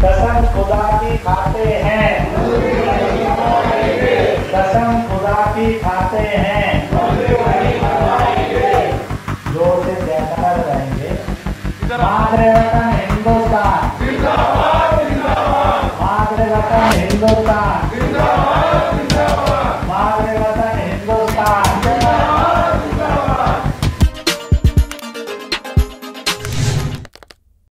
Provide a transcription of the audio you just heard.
कसम खुदा की खाते हैं, कसम खुदा की खाते हैं। जोर से जयकारा लगाएंगे।